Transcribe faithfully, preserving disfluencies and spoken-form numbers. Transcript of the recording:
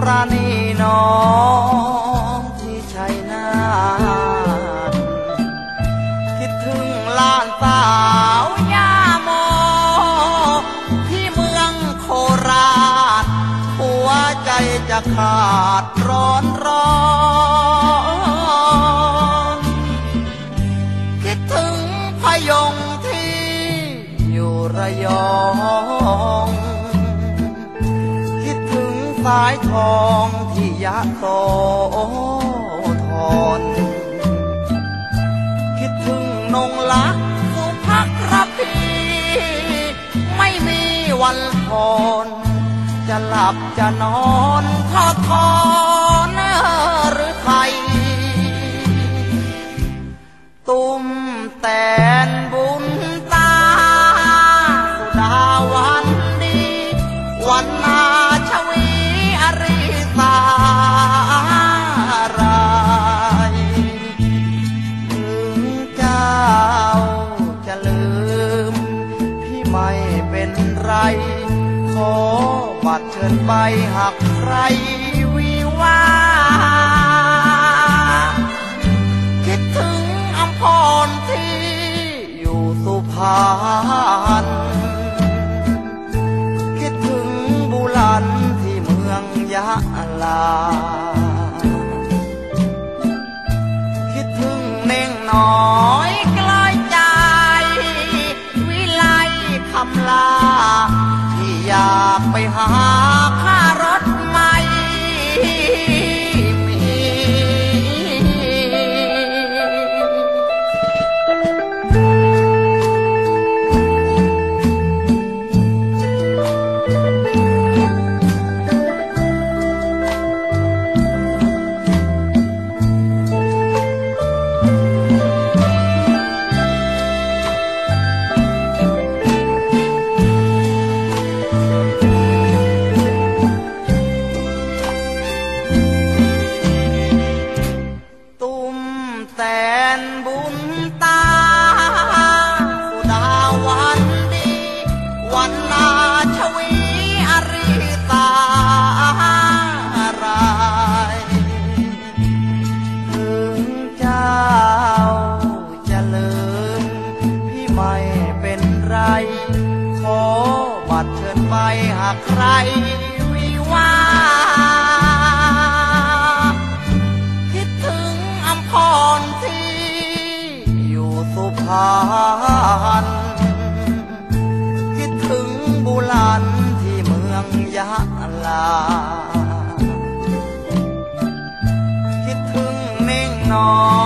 ราณีน้องที่ชัยนาทคิดถึงหลานสาวยาโมที่เมืองโคราชหัวใจจะขาดร้อนร้อนคิดถึงพยงที่อยู่ระยองคิดถึงสายทองที่ยะโสธรคิดถึงนงลักษณ์สุภักรพีไม่มีวันพรจะหลับจะนอนทอดทอนหรือไทยตุ้มแต่นบุญตาสุดาวันดีวันนาชวีอริสารายถึงเจ้าจะลืมพี่ไม่เป็นไรขอบัตรเชิญไปหากใครวิวาคิดถึงอำพรที่อยู่สุพรรณคิดถึงบุรันที่เมืองยะลาคิดถึงเน่งน้อยกลอยใจวิไลคำลาอยากไปหาค่ารถใหม่หากใครวิวาคิดถึงอำพรที่อยู่สุพรรณคิดถึงบุรันที่เมืองยะลาคิดถึงเน่งน้อย